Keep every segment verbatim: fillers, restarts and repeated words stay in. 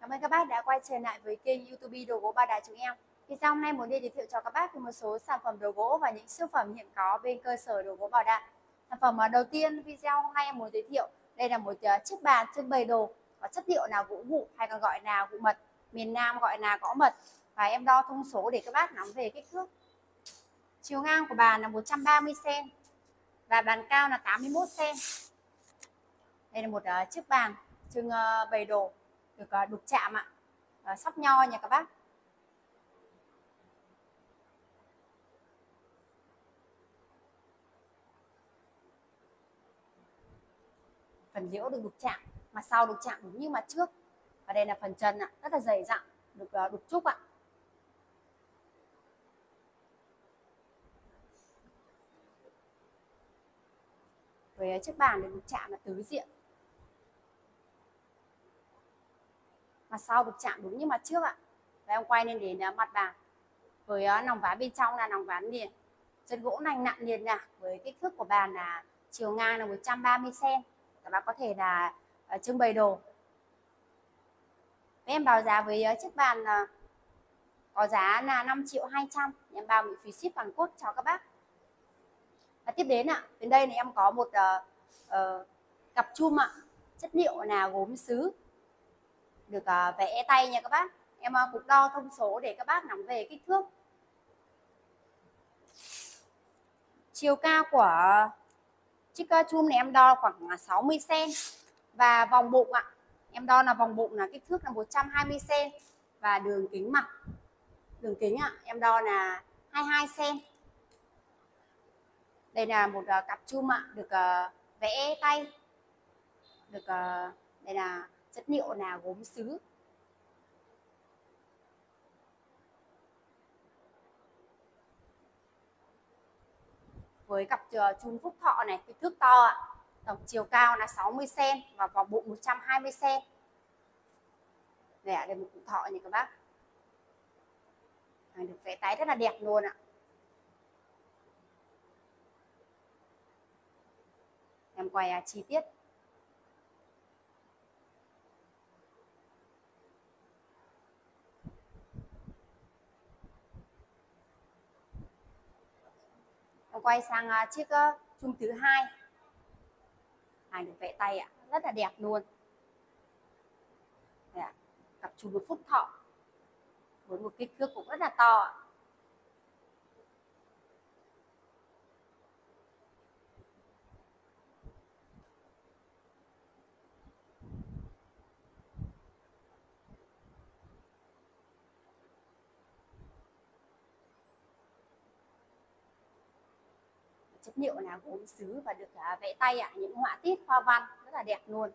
Cảm ơn các bác đã quay trở lại với kênh YouTube đồ gỗ Ba Đá chúng em. Thì sau hôm nay muốn đi giới thiệu cho các bác về một số sản phẩm đồ gỗ và những siêu phẩm hiện có bên cơ sở đồ gỗ Bảo Đại. Sản phẩm đầu tiên video hôm nay em muốn giới thiệu đây là một chiếc bàn trưng bày đồ có chất liệu là gỗ vụn hay còn gọi là gỗ mật, miền Nam gọi là gõ mật, và em đo thông số để các bác nắm về kích thước. Chiều ngang của bàn là một trăm ba mươi xăng ti mét và bàn cao là tám mươi mốt xăng ti mét. Đây là một chiếc bàn trưng bày đồ được đục chạm ạ, à, sóc nho nha các bác. Phần liễu được đục chạm, mặt sau đục chạm đúng như mặt trước. Và đây là phần chân ạ, rất là dày dặn, được đục trúc ạ. Với chiếc bàn được đục chạm là tứ diện. Mặt sau đục chạm đúng như mặt trước ạ. Và em quay lên đến mặt bàn. Với nòng ván bên trong là nòng ván liền, chân gỗ nành nặng liền nè. Với kích thước của bàn là chiều ngang là một trăm ba mươi xăng ti mét. Các bác có thể là uh, trưng bày đồ. Em báo giá với uh, chiếc bàn uh, có giá là năm triệu hai trăm. Em bao miễn phí ship toàn quốc cho các bác. Và tiếp đến ạ, đến đây thì em có một uh, uh, cặp chum ạ, chất liệu là gốm sứ, được uh, vẽ tay nha các bác. Em uh, cũng đo thông số để các bác nắm về kích thước. Chiều cao của chiếc chum này em đo khoảng sáu mươi xăng ti mét. Và vòng bụng ạ, em đo là vòng bụng là kích thước là một trăm hai mươi xăng ti mét. Và đường kính mặt, đường kính ạ, em đo là hai mươi hai xăng ti mét. Đây là một uh, cặp chum ạ, được uh, vẽ tay, được uh, đây là chất liệu là gốm sứ. Với cặp uh, chum Phúc Thọ này, kích thước to ạ, tổng chiều cao là sáu mươi xăng ti mét và vòng bụng một trăm hai mươi xăng ti mét. Đây, đây một cụ thọ nha các bác, được vẽ tay rất là đẹp luôn ạ. Em quay uh, chi tiết. Em quay sang uh, chiếc uh, chum thứ hai. Này được vẽ tay ạ, rất là đẹp luôn. Đây ạ, cặp chum của Phúc Thọ với một kích thước cũng rất là to ạ. Chất liệu là gốm sứ và được uh, vẽ tay ạ, những họa tiết hoa văn rất là đẹp luôn.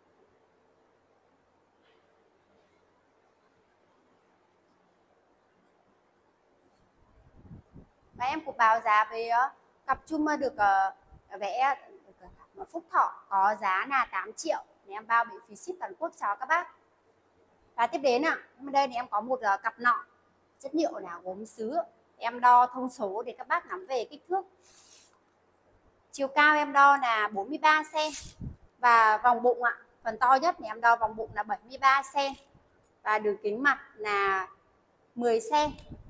Và em cũng báo giá với uh, cặp chum được uh, vẽ được, uh, Phúc Thọ có giá là tám triệu. Để em bao miễn phí ship toàn quốc cho các bác. Và tiếp đến ạ, bên đây thì em có một uh, cặp nọ chất liệu là gốm sứ. Em đo thông số để các bác nắm về kích thước. Chiều cao em đo là bốn mươi ba xăng ti mét và vòng bụng ạ, phần to nhất thì em đo vòng bụng là bảy mươi ba xăng ti mét và đường kính mặt là mười xăng ti mét.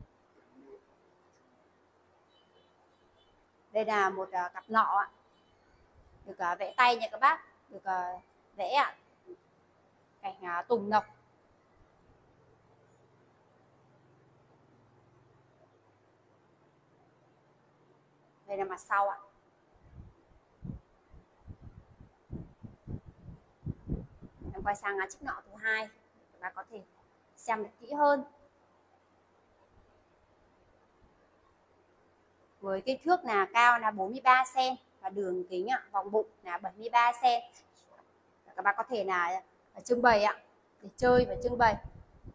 Đây là một uh, cặp nọ ạ, được uh, vẽ tay nha các bác, được uh, vẽ ạ, cảnh uh, tùng nọc. Đây là mặt sau ạ. Em quay sang uh, chiếc nọ thứ hai, các bác có thể xem được kỹ hơn. Với kích thước là cao là bốn mươi ba xăng ti mét và đường kính ạ, vòng bụng là bảy mươi ba xăng ti mét. Các bác có thể là trưng bày ạ, để chơi và trưng bày.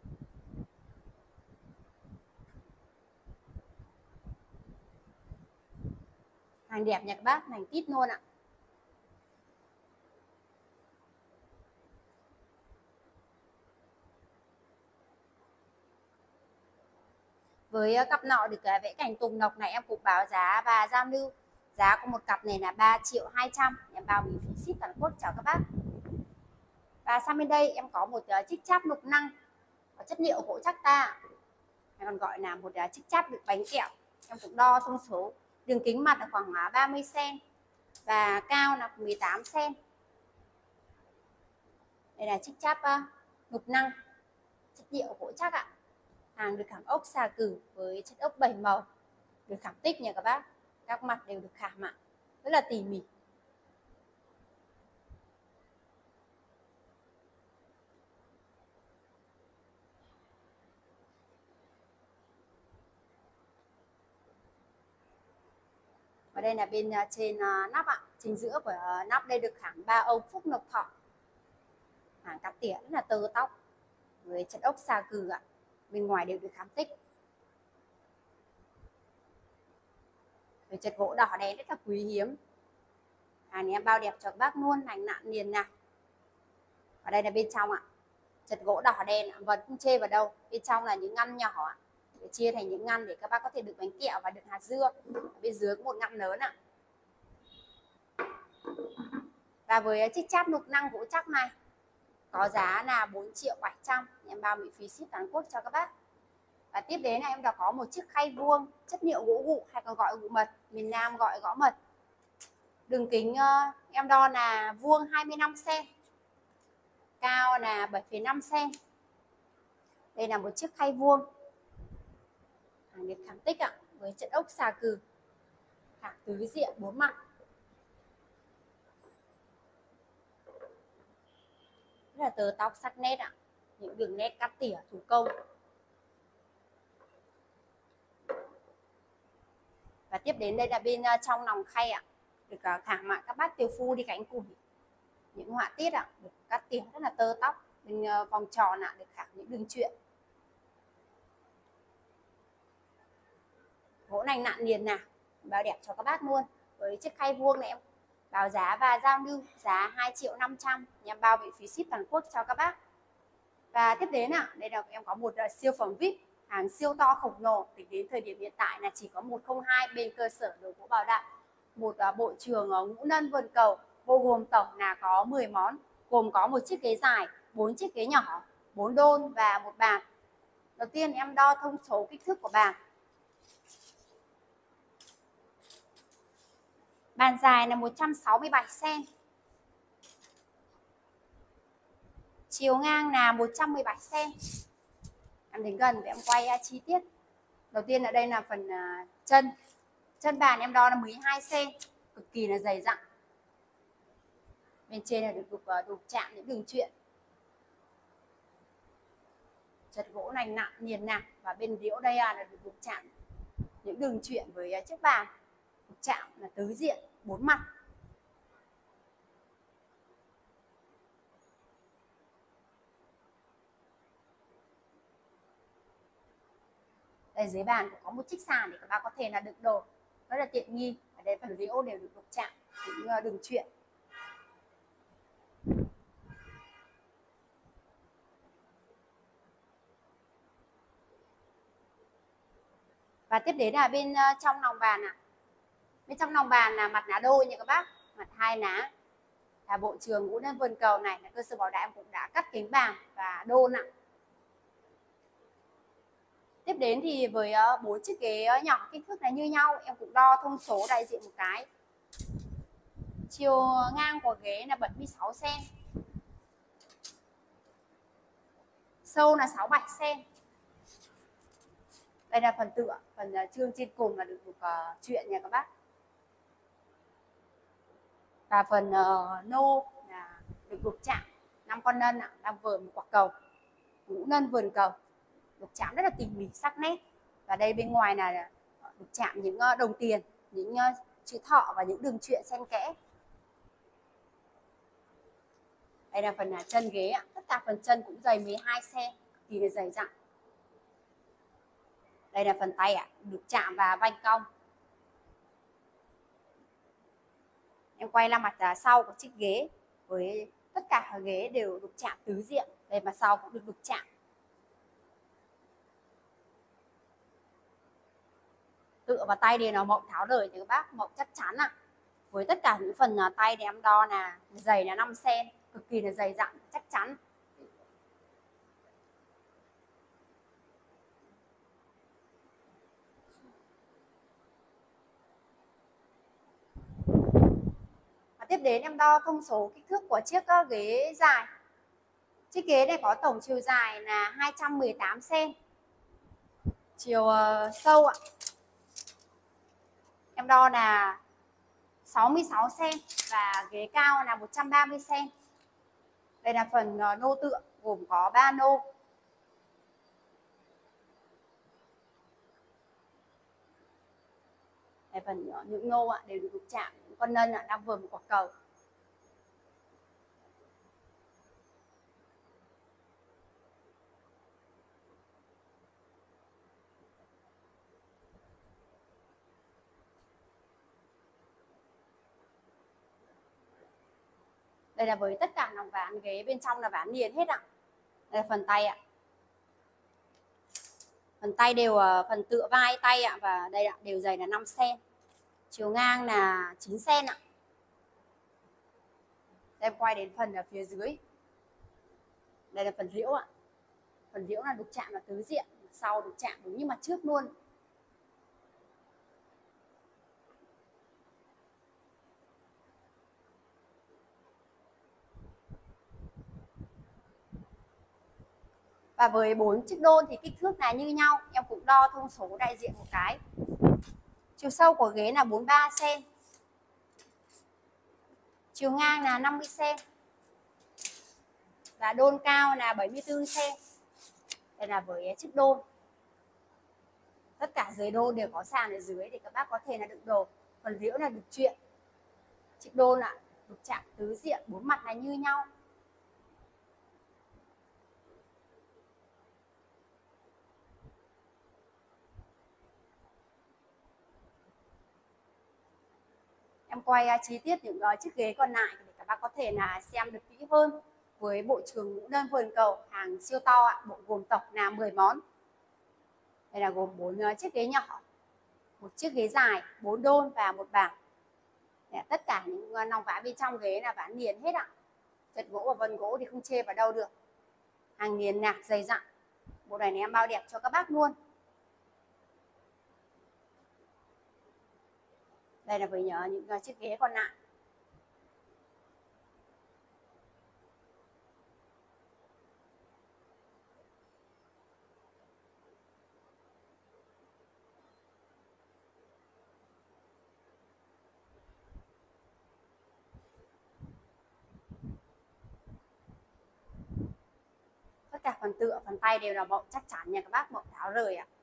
Hàng đẹp nha các bác, hàng tít luôn ạ. Với cặp nọ được vẽ cảnh tùng nọc này em cũng báo giá và giao lưu. Giá của một cặp này là ba triệu hai trăm. Em bao miễn phí ship toàn quốc chào các bác. Và sang bên đây em có một chiếc cháp lục năng có chất liệu gỗ chắc ta, hay còn gọi là một chiếc cháp đựng bánh kẹo. Em cũng đo thông số, đường kính mặt là khoảng ba mươi xăng-ti-mét và cao là mười tám xăng-ti-mét. Đây là chiếc cháp nục năng, chất liệu gỗ chắc ạ. Hàng được khảm ốc xà cừ với chất ốc bảy màu, được khảm tích nha các bác. Các mặt đều được khảm ạ, rất là tỉ mỉ. Và đây là bên trên nắp ạ, chính giữa của nắp đây được khảm ba ông phúc lộc thọ. Hàng cắt tỉa rất là tơ tóc với chất ốc xà cừ ạ. Bên ngoài đều được khảm tích. Với chất gỗ đỏ đen rất là quý hiếm. Hàng này em bao đẹp cho các bác luôn, lành lặn liền này. Và đây là bên trong ạ, chất gỗ đỏ đen vẫn không chê vào đâu. Bên trong là những ngăn nhỏ ạ, để chia thành những ngăn để các bác có thể đựng bánh kẹo và đựng hạt dưa. Bên dưới có một ngăn lớn ạ. Và với chiếc cháp nục năng gỗ chắc này có giá là bốn triệu bảy trăm, em bao miễn phí ship toàn quốc cho các bác. Và tiếp đến là em đã có một chiếc khay vuông chất liệu gỗ gụ, hay còn gọi gụ mật, miền Nam gọi gõ mật. Đường kính uh, em đo là vuông hai mươi lăm xăng-ti-mét, cao là bảy phẩy năm xăng-ti-mét. Đây là một chiếc khay vuông hàng được khảm tích ạ, với chất ốc xà cừ, khảm tứ diện bốn mặt. Rất là tơ tóc sắc nét ạ, những đường nét cắt tỉa thủ công. Và tiếp đến đây là bên trong lòng khay ạ, được khảm ạ các bát tiêu phu đi cánh củi, những họa tiết ạ, được cắt tỉa rất là tơ tóc. Bên vòng tròn ạ, được khảm những đường truyện. Gỗ nành nặn liền nào, bao đẹp cho các bác luôn. Với chiếc khay vuông này em báo giá và giao lưu giá hai triệu năm trăm, em bao miễn phí ship toàn quốc cho các bác. Và tiếp đến ạ, đây là em có một siêu phẩm vê i pê, hàng siêu to khổng lồ. Tính đến thời điểm hiện tại là chỉ có một không hai bên cơ sở đồ gỗ Bảo Đại. Một bộ trường ngũ nân vườn cầu, bao gồm tổng là có mười món, gồm có một chiếc ghế dài, bốn chiếc ghế nhỏ, bốn đôn và một bàn. Đầu tiên em đo thông số kích thước của bàn. Bàn dài là một trăm sáu mươi bảy xăng-ti-mét, chiều ngang là một trăm mười bảy xăng-ti-mét. Em đến gần và em quay chi tiết. Đầu tiên ở đây là phần chân. Chân bàn em đo là mười hai xăng-ti-mét, cực kỳ là dày dặn. Bên trên là được đục, đục chạm những đường truyện. Chất gỗ lành nặng nghiền nạc, và bên liễu đây là được đục chạm những đường truyện với chiếc bàn. Đục chạm là tứ diện bốn mặt. Đây dưới bàn cũng có một chiếc sàn để các bác có thể là đựng đồ rất là tiện nghi. Ở đây phần liễu đều được đục chạm những đường truyện. Và tiếp đến là bên trong lòng bàn ạ. À. Bên trong lòng bàn là mặt lá đôi nha các bác, mặt hai lá. Là bộ trường ngũ nân vườn cầu này là cơ sở Bảo Đại em cũng đã cắt kính bàn và đôn ạ. Tiếp đến thì với bốn chiếc ghế nhỏ kích thước là như nhau, em cũng đo thông số đại diện một cái. Chiều ngang của ghế là bảy mươi sáu xăng-ti-mét, sâu là sáu mươi bảy xăng-ti-mét. Đây là phần tựa, phần chương trên cùng là được đục uh, truyện nha các bác. Và phần uh, nô là được đục chạm năm con nân ạ, đang vờn một quả cầu, ngũ nân vườn cầu, đục chạm rất là tỉ mỉ sắc nét. Và đây bên ngoài là đục chạm những uh, đồng tiền, những uh, chữ thọ và những đường truyện xen kẽ. Đây là phần uh, chân ghế ạ, tất cả phần chân cũng dày mười hai xăng-ti-mét, kỳ là dày dặn. Đây là phần tay ạ, được chạm và vanh cong. Em quay ra mặt sau của chiếc ghế, với tất cả ghế đều được chạm tứ diện. Đây mặt sau cũng được đục chạm. Tựa vào tay thì nó mộng tháo đời thì các bác, mộng chắc chắn ạ. Với tất cả những phần tay thì em đo là dày là năm xăng-ti-mét, cực kỳ là dày dặn, chắc chắn. tiếp đến em đo thông số kích thước của chiếc uh, ghế dài. Chiếc ghế này có tổng chiều dài là hai trăm mười tám xăng-ti-mét. Chiều uh, sâu ạ, em đo là sáu mươi sáu xăng-ti-mét và ghế cao là một trăm ba mươi xăng-ti-mét. Đây là phần uh, nô tựa gồm có ba nô. Đây, phần uh, những nô ạ đều được đục chạm. Con nân ạ đang vừa một quả cầu. Đây là với tất cả lòng ván ghế, bên trong là ván liền hết ạ. Đây là phần tay ạ. Phần tay đều phần tựa vai tay ạ, và đây ạ đều dày là năm xăng-ti-mét. Chiều ngang là chín xăng-ti-mét ạ. Đây, em quay đến phần ở phía dưới. Đây là phần liễu ạ. Phần liễu là đục chạm là tứ diện, sau đục chạm đúng như mặt trước luôn. Và với bốn chiếc đôn thì kích thước là như nhau. Em cũng đo thông số đại diện một cái. Chiều sâu của ghế là bốn mươi ba xăng-ti-mét. Chiều ngang là năm mươi xăng-ti-mét. Và đôn cao là bảy mươi tư xăng-ti-mét. Đây là với chiếc đôn. Tất cả dưới đôn đều có sàn ở dưới để các bác có thể là đựng đồ. Phần liễu là đục chuyện. Chiếc đôn ạ, đục chạm tứ diện, bốn mặt là như nhau. Em quay chi tiết những uh, chiếc ghế còn lại để các bác có thể là xem được kỹ hơn. Với bộ trường mũ đơn vườn cầu hàng siêu to ạ, bộ gồm tổng là mười món. Đây là gồm bốn uh, chiếc ghế nhỏ, một chiếc ghế dài, bốn đôn và một bảng. Để tất cả những uh, lòng ván bên trong ghế là ván liền hết ạ. Chật gỗ và vân gỗ thì không chê vào đâu được. Hàng liền nạc dày dặn. Bộ này em bao đẹp cho các bác luôn. Đây là với nhớ những chiếc ghế còn lại. Tất cả phần tựa, phần tay đều là bọng chắc chắn nha các bác, bọng tháo rời ạ.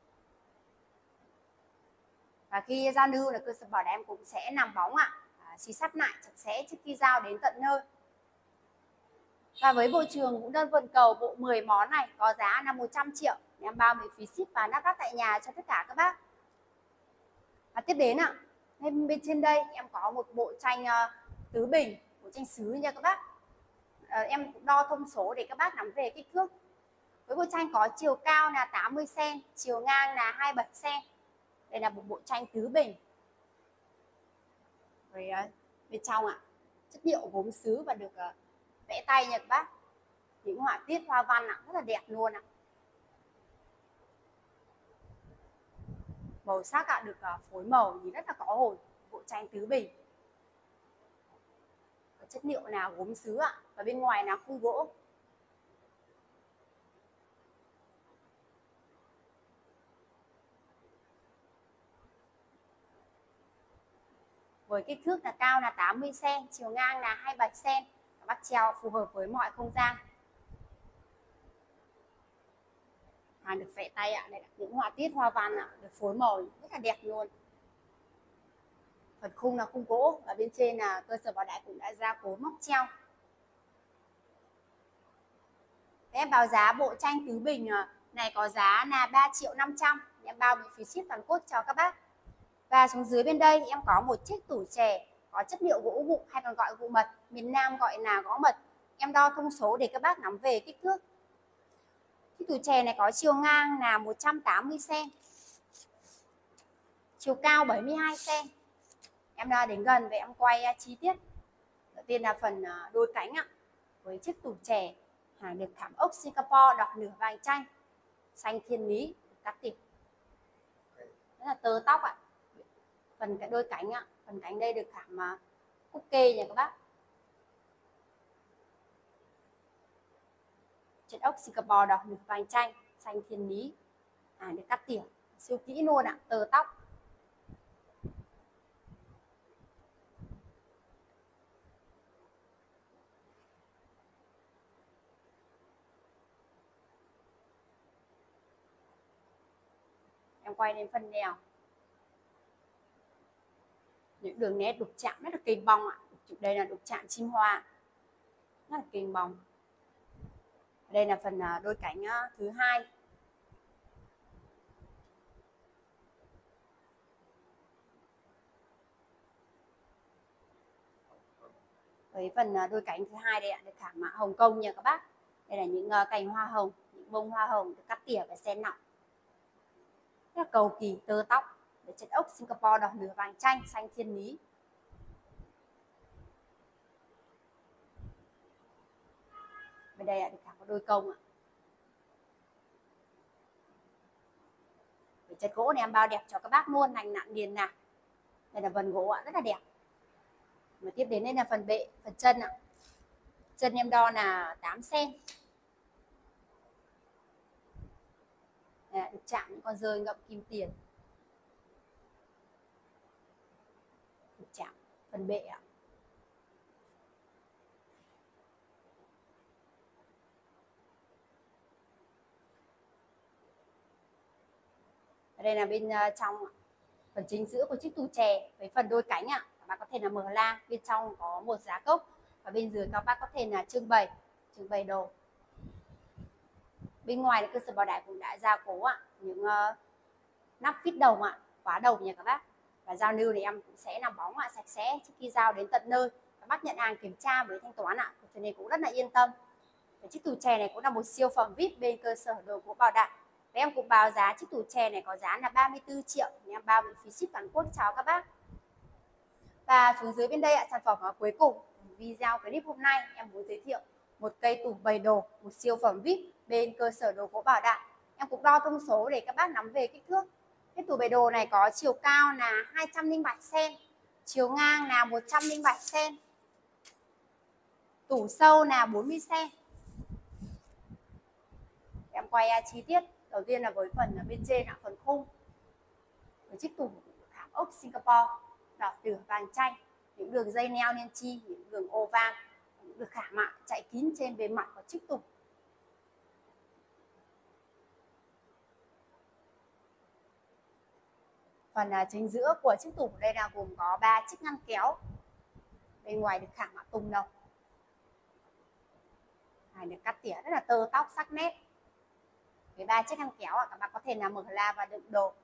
Và khi giao lưu là cơ sở bảo đảm em cũng sẽ làm bóng ạ, à, xì sắt lại sạch sẽ trước khi giao đến tận nơi. Và với bộ trường mũ đơn vườn cầu bộ mười món này có giá là một trăm triệu, em bao miễn phí ship và lắp ráp tại nhà cho tất cả các bác. Và tiếp đến ạ, bên bên trên đây em có một bộ tranh uh, tứ bình, bộ tranh sứ nha các bác. À, em cũng đo thông số để các bác nắm về kích thước. Với bộ tranh có chiều cao là tám mươi xăng-ti-mét, chiều ngang là hai mươi bảy xăng-ti-mét. Đây là một bộ tranh tứ bình. Rồi uh, bên trong ạ, chất liệu gốm sứ và được uh, vẽ tay nha các bác. Những họa tiết hoa văn ạ, rất là đẹp luôn ạ. Màu sắc ạ, được uh, phối màu thì rất là có hồn. Bộ tranh tứ bình. Chất liệu là gốm sứ ạ, và bên ngoài là khung gỗ. Với kích thước là cao là tám mươi xăng-ti-mét, chiều ngang là hai mươi bảy xăng-ti-mét. Các bác treo phù hợp với mọi không gian. Hàng được vẽ tay ạ, đây là những họa tiết hoa văn ạ, được phối màu rất là đẹp luôn. Phần khung là khung gỗ và bên trên là cơ sở bảo đại cũng đã gia cố móc treo. Em báo giá bộ tranh tứ bình này có giá là ba triệu năm trăm, em bao miễn phí ship toàn quốc cho các bác. Và xuống dưới bên đây em có một chiếc tủ chè có chất liệu gỗ gụ hay còn gọi gụ mật, miền Nam gọi là gõ mật. Em đo thông số để các bác nắm về kích thước. Chiếc tủ chè này có chiều ngang là một trăm tám mươi xăng-ti-mét, chiều cao bảy mươi hai xăng-ti-mét. Em đã đến gần và em quay chi tiết. Đầu tiên là phần đôi cánh ạ. Với chiếc tủ chè hàng được thảm ốc Singapore đọc nửa vàng chanh, xanh thiên lý, cắt tỉa. Rất là tơ tóc ạ. Phần cái đôi cánh ạ, phần cánh đây được thảm cúc kê nha các bác. Chất ốc Singapore đỏ nửa vàng chanh, xanh thiên lý, hàng được cắt tỉa siêu kỹ luôn ạ, tơ tóc. Em quay đến phần nèo, những đường nét đục chạm rất là kềnh bong ạ. Đây là đục chạm chim hoa, rất là kềnh bong. Đây là phần đôi cánh thứ hai. Với phần đôi cánh thứ hai đây ạ, được khảm mạ Hồng Kông nha các bác. Đây là những cành hoa hồng, những bông hoa hồng được cắt tỉa và xen nọng, rất là cầu kỳ, tơ tóc. Với chất ốc Singapore đỏ nửa vàng chanh, xanh thiên lý. Bên đây ạ, được khảm một đôi công ạ. Với chất gỗ này em bao đẹp cho các bác luôn, lành nặng liền nạc. Đây là vân gỗ ạ, rất là đẹp. Mà tiếp đến đây là phần bệ, phần chân ạ. Chân em đo là tám xăng-ti-mét. Đây, được chạm những con rơi ngậm kim tiền. Được chạm phần bệ ạ. Đây là bên trong phần chính giữa của chiếc tù chè với phần đôi cánh ạ. Các bác có thể là mở la, bên trong có một giá cốc và bên dưới các bác có thể là trưng bày trưng bày đồ. Bên ngoài là cơ sở bảo đại cũng đã gia cố ạ, những uh, nắp vít đồng ạ, khóa đồng nha các bác. Và giao lưu thì em cũng sẽ làm bóng ạ, sạch sẽ trước khi giao đến tận nơi. Các bác nhận hàng kiểm tra với thanh toán ạ, cho nên cũng rất là yên tâm. Và chiếc tù chè này cũng là một siêu phẩm vê i pê bên cơ sở đồ gỗ Bảo Đại. Và em cũng báo giá chiếc tủ chè này có giá là ba mươi tư triệu, em bao miễn phí ship toàn quốc chào các bác. Và xuống dưới bên đây ạ, sản phẩm cuối cùng video clip hôm nay em muốn giới thiệu một cây tủ bày đồ, một siêu phẩm vê i pê bên cơ sở đồ gỗ Bảo Đại. Em cũng đo thông số để các bác nắm về kích thước. Cái tủ bày đồ này có chiều cao là hai trăm lẻ bảy xăng-ti-mét, chiều ngang là một trăm lẻ bảy xăng-ti-mét, tủ sâu là bốn mươi xăng-ti-mét. Em quay chi tiết. Đầu tiên là với phần ở bên trên là phần khung, với chiếc tủ khảm ốc Singapore đỏ nửa vàng chanh, những đường dây neo nên chi, những đường oval được khảm mạ chạy kín trên bề mặt của chiếc tủ. Phần chính giữa của chiếc tủ đây là gồm có ba chiếc ngăn kéo, bên ngoài được khảm mạ tùng đồng, này được cắt tỉa rất là tơ tóc sắc nét. Với ba chiếc ngăn kéo các bạn có thể là mở la và đựng đồ.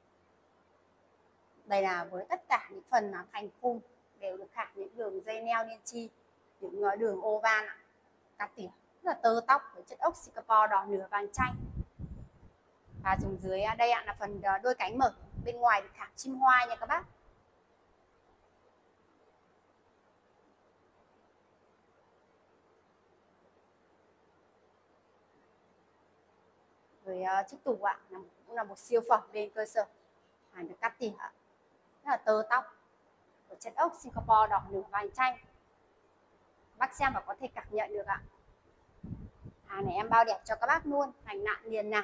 Đây là với tất cả những phần thành khung đều được khảm những đường dây neo nên chi, những đường oval cắt tỉa rất là tơ tóc với chất ốc Singapore đỏ nửa vàng chanh. Và dùng dưới đây là phần đôi cánh mở, bên ngoài được khảm chim hoa nha các bác. Với uh, chiếc tủ ạ, là cũng là một siêu phẩm bên cơ sở, hàng được cắt tỉa rất là tơ tóc của chất ốc Singapore đỏ nửa vàng chanh. Bác xem và có thể cảm nhận được ạ. Hàng này em bao đẹp cho các bác luôn, lành nặng liền nào.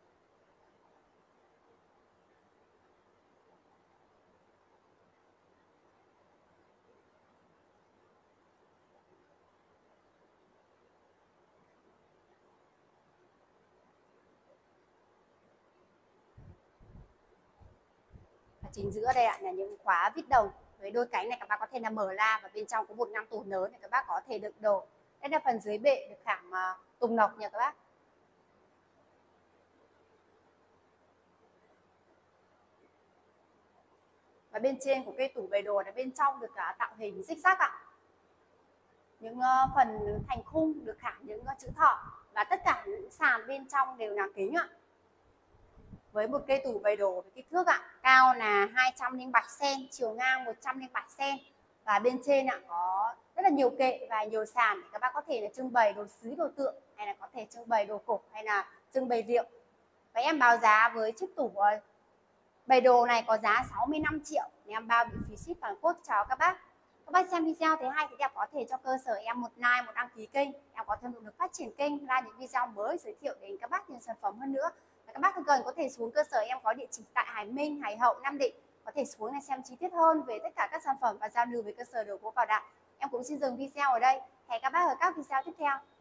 Chính giữa đây ạ là những khóa vít đồng với đôi cánh này, các bác có thể là mở la và bên trong có một ngăn tủ lớn để các bác có thể đựng đồ. Đây là phần dưới bệ được khảm uh, tùng nọc nha các bác. Và bên trên của cây tủ bày đồ là bên trong được uh, tạo hình xích sắc ạ. Những uh, phần thành khung được khảm những uh, chữ thọ và tất cả những sàn bên trong đều là kính ạ. Với một cây tủ bày đồ với kích thước ạ, cao là hai trăm lẻ bảy xăng-ti-mét, chiều ngang một trăm lẻ bảy xăng-ti-mét. Và bên trên ạ có rất là nhiều kệ và nhiều sàn để các bác có thể là trưng bày đồ sứ, đồ tượng, hay là có thể trưng bày đồ cổ, hay là trưng bày rượu. Và em báo giá với chiếc tủ bày đồ này có giá sáu mươi lăm triệu, em bao miễn phí ship toàn quốc chào các bác. Các bác xem video thấy hay thì đẹp có thể cho cơ sở em một like, một đăng ký kênh. Em có thêm động lực phát triển kênh, ra những video mới giới thiệu đến các bác nhiều sản phẩm hơn nữa. Và các bác thân cần có thể xuống cơ sở em có địa chỉ tại Hải Minh, Hải Hậu, Nam Định. Có thể xuống này xem chi tiết hơn về tất cả các sản phẩm và giao lưu về cơ sở đồ gỗ Bảo Đại. Em cũng xin dừng video ở đây. Hẹn các bác ở các video tiếp theo.